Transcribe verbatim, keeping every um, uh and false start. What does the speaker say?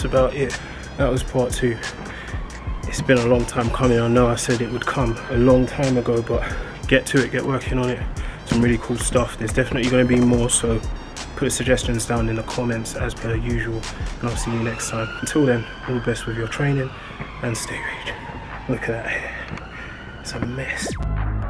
that's about it. That was part two. It's been a long time coming. I know I said it would come a long time ago, but get to it, get working on it. Some really cool stuff. There's definitely going to be more, so put suggestions down in the comments as per usual, and I'll see you next time. Until then, all the best with your training and stay raging. Look at that hair, it's a mess.